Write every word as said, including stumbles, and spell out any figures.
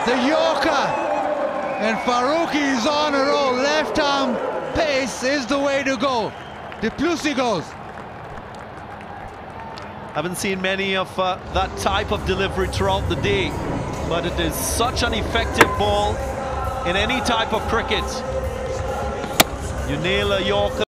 the Yorker. And Farooqi is on a roll. Left arm pace is the way to go. Du Plessis goes. Haven't seen many of uh, that type of delivery throughout the day, but it is such an effective ball in any type of cricket. You nail a Yorker.